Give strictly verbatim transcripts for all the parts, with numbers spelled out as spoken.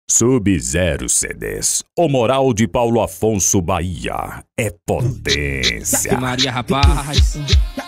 Sub-Zero C Ds. O moral de Paulo Afonso Bahia é potência. Maria, rapaz.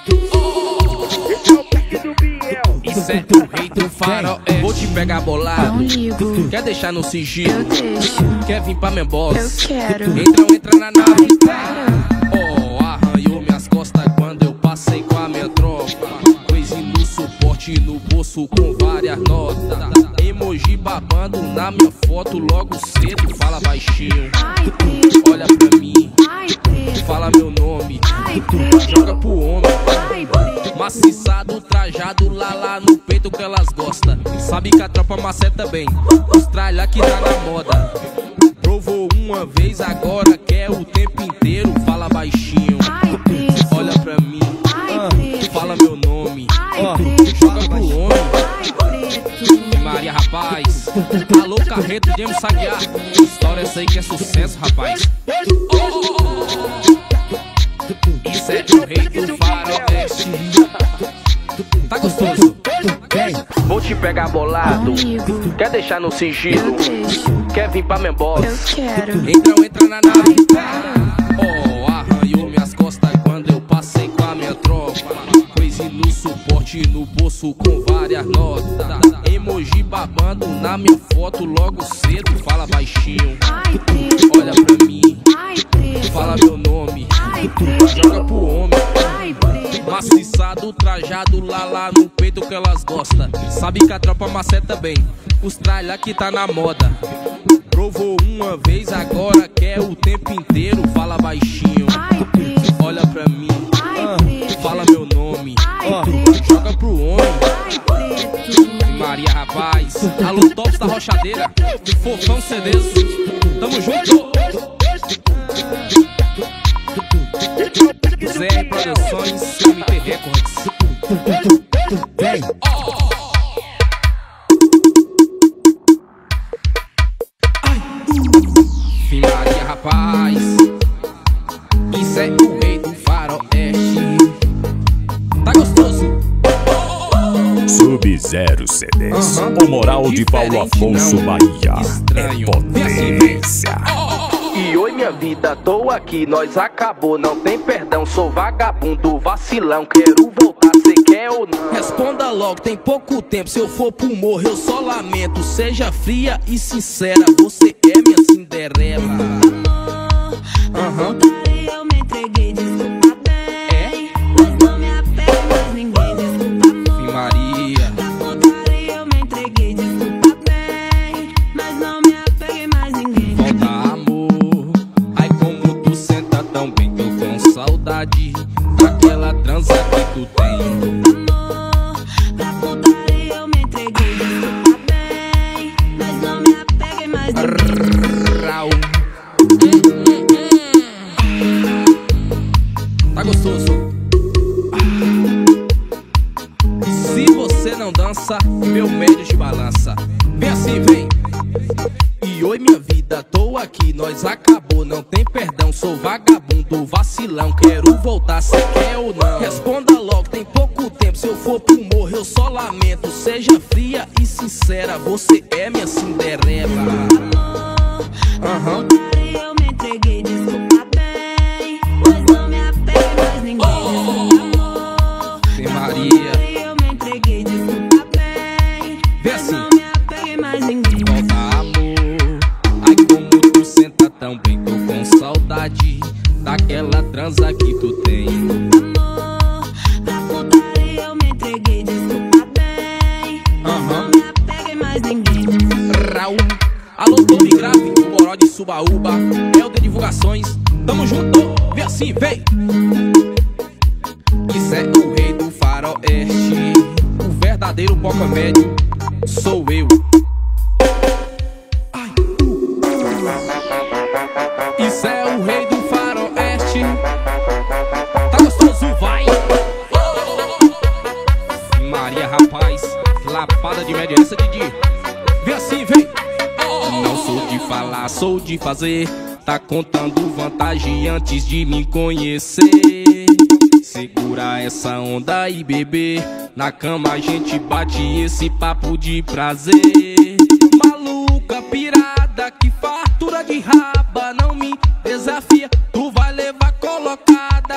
Isso é o rei do faroeste. Vou te pegar bolado. Quer deixar no sigilo? Quer vir pra minha boss? Eu quero. Entra, entra na nave. Oh, arranhou minhas costas quando eu passei com a minha tropa. Coisa no suporte no bolso com várias notas. Emoji babando na minha foto logo cedo. Fala baixinho, olha pra mim, fala meu nome, joga pro homem. Maciçado, trajado, lá lá no peito que elas gostam. Sabe que a tropa maceta bem, os tralha que tá na moda. Provou uma vez, agora quer o tempo inteiro. Fala baixinho, olha pra mim, fala meu nome, joga pro homem. Maria, rapaz. Alô, Carreto, James Saguiar. História essa aí que é sucesso, rapaz. Isso é o rei do faroeste. Tá gostoso? Vou te pegar bolado. Quer deixar no sigilo? Quer vir pra minha boss? Eu quero. Entra, entra na nave. Oh, arranhou minhas costas quando eu passei com a minha tropa. Coisa no suporte no bolso com várias notas. Emoji babando na minha foto logo cedo. Fala baixinho, olha pra mim, fala meu nome, joga pro homem. Maciçado, trajado, lá lá no peito que elas gostam. Sabe que a tropa maceta bem, os tralha que tá na moda. Provou uma vez, agora quer o tempo inteiro. Fala baixinho, olha pra mim, fala meu nome, joga pro homem. Maria, rapaz. Alô, Tops da Rochadeira, Fofão C Ds. Tamo junto. Zé Produções, M T Records. Vem. Fim, Maria, rapaz. Isso é o rei do faroeste. Tá gostoso? Sub-Zero C Ds. O moral de Paulo Afonso Bahia é potência. E oi minha vida, tô aqui, nós acabou, não tem perdão. Sou vagabundo, vacilão, quero voltar, cê quer ou não? Responda logo, tem pouco tempo, se eu for pro morro eu só lamento. Seja fria e sincera, você é minha Cinderela. Aham. Eu me entreguei, desculpa bem, mas não me apego mais ninguém, desculpa amor. Maria. Eu me entreguei, desculpa bem, mas não me apeguei mais ninguém. Volta amor, ai como tu senta tão bem, tô com saudade daquela transa que tu tem. Amor, pra putaria eu me entreguei, desculpa bem, mas não me apeguei mais ninguém. Raul. Tá gostoso? Se você não dança, meu médio te balança. Vem assim, vem. E oi minha vida, tô aqui, nós acabou, não tem perdão. Sou vagabundo, vacilão, quero voltar, cê quer ou não? Responda logo, tem pouco tempo, se eu for pro morro eu só lamento. Seja fria e sincera, você é minha Cinderela. Aham. Eu me entreguei, desculpa bem, mas não me apeguei mais ninguém. Amor, Tem Maria. eu me entreguei, desculpa bem, Vem mas assim. não me apeguei mais ninguém. Volta amor, ai como tu senta tão bem, tô com saudade daquela transa que tu tem. Amor, pra putaria eu me entreguei, desculpa bem, mas Aham. não me apeguei mais ninguém. Raul. Alô, Tome Grave, o Boró de Subaúba, Helder Divulgações, tamo junto, vem assim, vem. Isso é o rei do faroeste, o verdadeiro poca médio sou eu. Ai. Isso é o rei do faroeste. Tá gostoso, vai. Maria, rapaz, lapada de média, essa Didi. Vem assim, vem. Não sou de falar, sou de fazer. Tá contando vantagem antes de me conhecer. Segura essa onda aí, bebê. Na cama a gente bate esse papo de prazer. Maluca pirada, que fartura de raba. Não me desafia, tu vai levar colocada.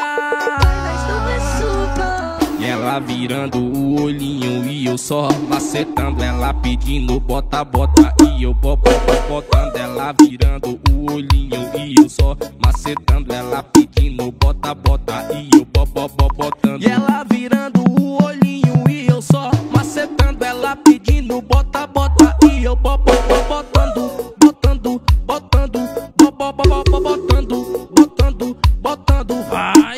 E ela virando o olhinho e eu só macetando. Ela pedindo bota, bota e eu bo, bo, bo, botando. Ela virando o olhinho e eu só macetando. Ela pedindo bota, bota e eu bo, bo, bo, botando. E ela virando o olhinho e eu só macetando. Ela pedindo bota, bota e eu bo, bo, bo, botando. Botando, botando, bo, bo, bo, bo, botando. Botando, botando, vai.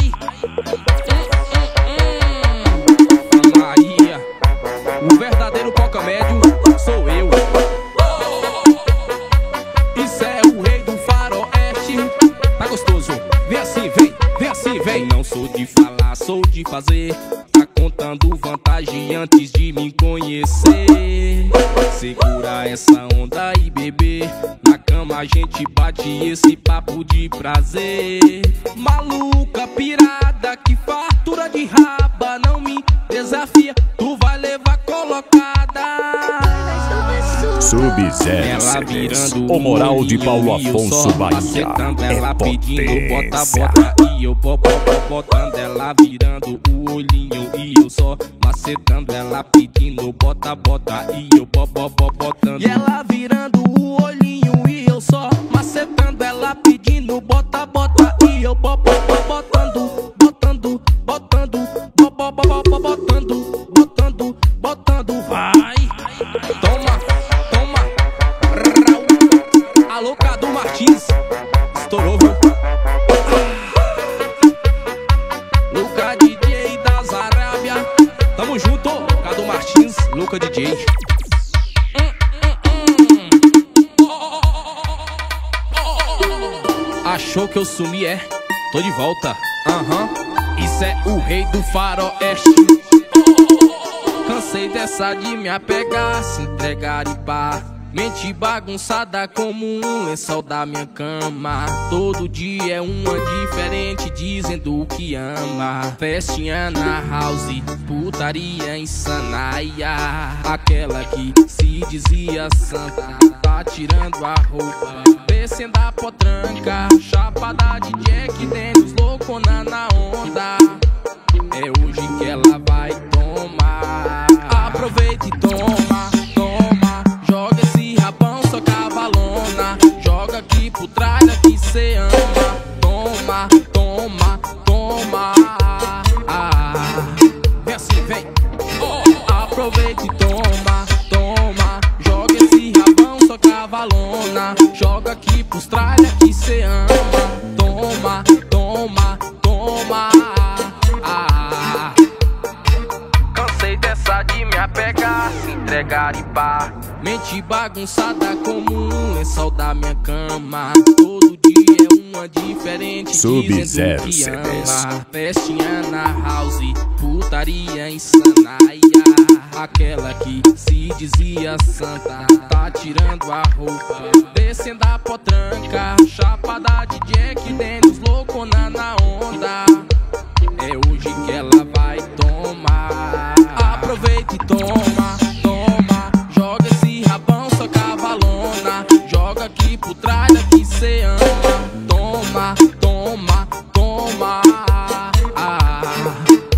O verdadeiro coca médio sou eu. Isso é o rei do faroeste. Tá gostoso? Vem assim, vem, vem assim, vem. Não sou de falar, sou de fazer. Tá contando vantagem antes de me conhecer. Segura essa onda e beber. Na cama a gente bate esse papo de prazer. Maluca, pirada, que fartura de raba. Não me desafia, tu vai levar colocada. Sub zero O moral de Paulo Afonso Bahia ela é pedindo bota, potência. bota e eu bo, bo, bo, botando. Ela virando o olhinho e eu só macetando. Ela pedindo bota, bota e eu bo, bo, bo, botando. E ela virando o olhinho e eu só macetando. Ela pedindo bota, bota e eu bo, bo, bo, botando. Botando, botando, bo, bo, bo, bo, bo, botando. Botando, botando, vai. Toma, toma, Raul. Alô, Cadu Martins, estourou, viu? Luca D J das Arábia, tamo junto, Cadu Martins, Luca D J. Achou que eu sumi, é? Tô de volta, aham. Isso é o rei do faroeste. Cansei dessa de me apegar, se entregar e pá. Mente bagunçada como um lençol da minha cama. Todo dia é uma diferente, dizendo que ama. Festinha na house, putaria insana. Aquela que se dizia santa, tá tirando a roupa, descendo a potranca. Chapada de Jack Daniels, loucona na onda. É hoje que ela vai tomar. Aproveita e toma, toma. Joga esse rabão, só cavalona. Joga aqui pro tralha que cê ama. Toma, toma, toma. Ah, vem assim, vem. Oh, aproveita e toma, toma. Joga esse rabão, só cavalona. Joga aqui pros tralha que cê ama. Toma, toma, toma. Ah, cansei dessa de me apegar, se entregar e pá. Mente bagunçada como um lençol da minha cama. Todo dia é uma diferente, Sub dizendo zero que ama. Festinha na house, putaria insana. Aquela que se dizia santa, tá tirando a roupa, descendo a potranca. Chapada de Jack Daniels, loucona na onda. É hoje que ela vai tomar. Aproveita e toma, toma. Joga esse rabão, só cavalona. Joga aqui pro tralha que cê ama. Toma, toma, toma. Ah,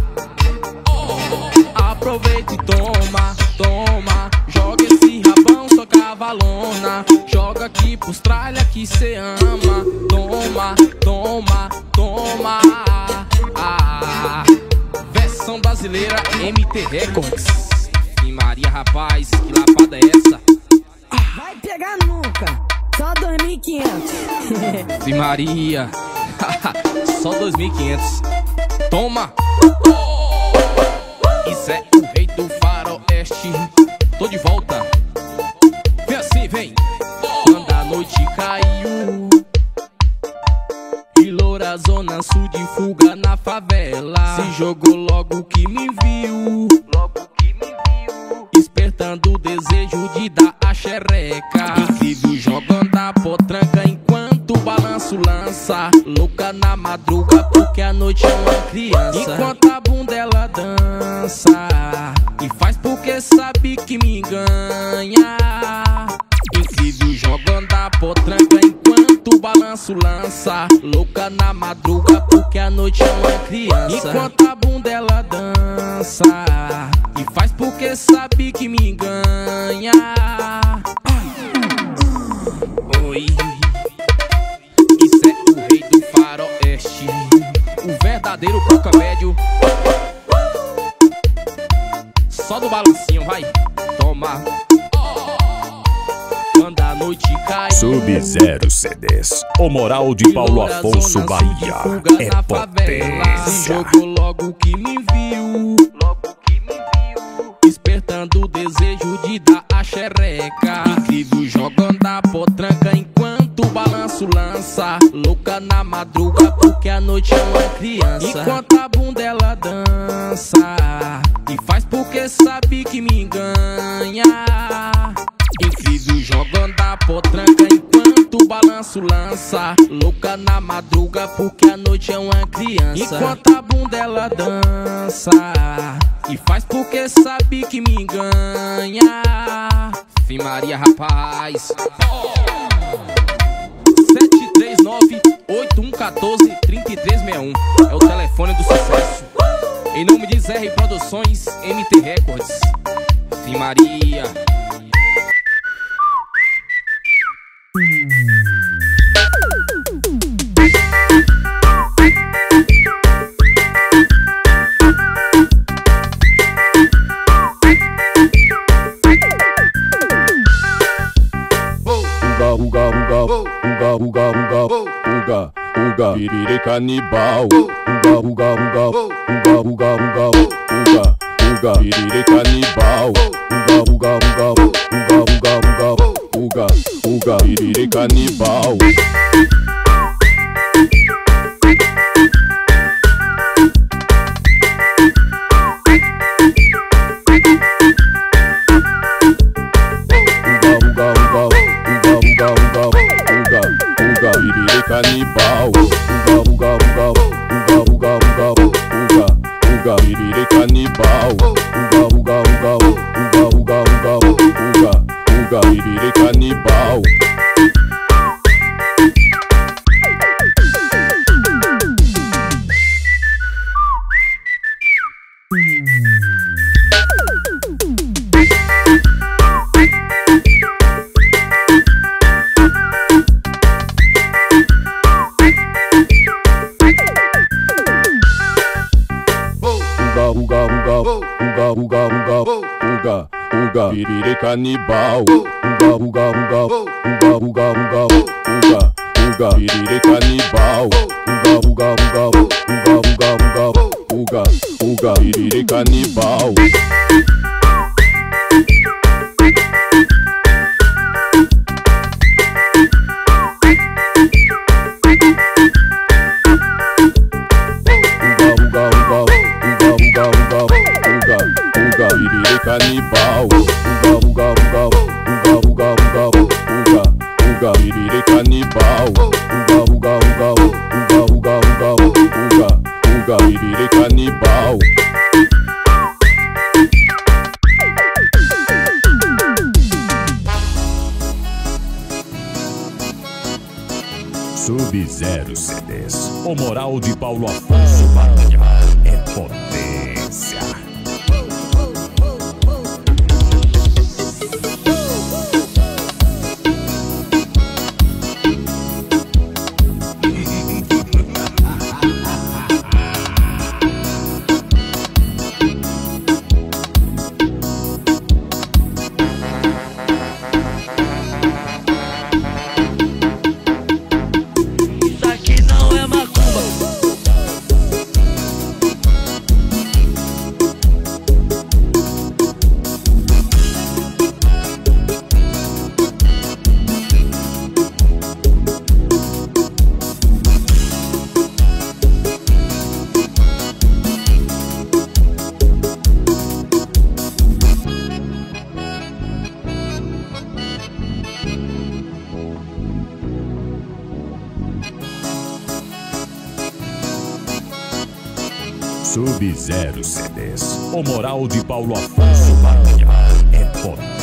oh, aproveita e toma, toma. Joga esse rabão, só cavalona. Joga aqui pros tralha que cê ama. Toma, toma, toma. Ah, versão brasileira M T Records. E Maria, rapaz, que lapada é essa? Vai pegar nunca, só dois mil e quinhentos. E Maria, só dois mil e quinhentos. Toma! Isso é o rei do faroeste. Tô de volta. Vem assim, vem. Quando a noite caiu e loura zona sul de fuga na favela, se jogou logo que me viu, logo que me viu, despertando o desejo de dar a xereca. Incrível jogando a potranca enquanto o balanço lança. Louca na madruga porque a noite é uma criança. Enquanto a bunda ela dança e faz porque sabe que me ganha. Incrível jogando balanço lança, louca na madruga porque a noite é uma criança. Enquanto a bunda ela dança e faz porque sabe que me ganha. Oi, isso é o rei do faroeste, o verdadeiro coca médio. Só do balancinho, vai, toma. Quando a noite cai, Sub-Zero C Ds, o moral de Paulo Afonso Bahia é potência. jogou logo que me viu, logo que me viu, despertando o desejo de dar a xereca. Incrível jogando a potranca enquanto o balanço lança, louca na madruga porque a noite é uma criança. Enquanto a bunda ela dança e faz porque sabe que me ganha. Incrível jogando a potranca enquanto o balanço lança, louca na madruga porque a noite é uma criança. Enquanto a bunda ela dança e faz porque sabe que me ganha. Fim Maria, rapaz. Sete três nove, oito um um quatro, três três seis um é o telefone do sucesso. Em nome de Zé R Produções, M T Records. Fim Maria. Uga, uga, uga, uga, uga, uga, uga, piriri canibal. Uga, uga, uga, uga, uga, uga, uga, uga, piriri canibal. Uga, uga, uga, uga, uga, uga, uga, uga, piriri canibal. Canibal, uga, uga, uga, uga, uga, uga, uga, uga, piriri canibal, uga, uga, uga, uga, uga, uga, uga, uga, piriri canibal. Uga, uga, uga, uga, uga, uga, uga, piriri canibal. Uga, uga, uga, uga, uga, uga, uga, uga, piriri canibal. Uga, uga, uga, uga, uga, uga, uga, uga, piriri canibal. Canibal, uga, uga, uga, uga, uga, uga, uga, uga, piriri canibal. Uga, uga, uga, uga, uga, uga, uga, uga, piriri canibal. Sub-Zero C Ds, o moral de Paulo Afonso Bahia é potência. Sub-Zero C Ds, o moral de Paulo Afonso Bahia é potência.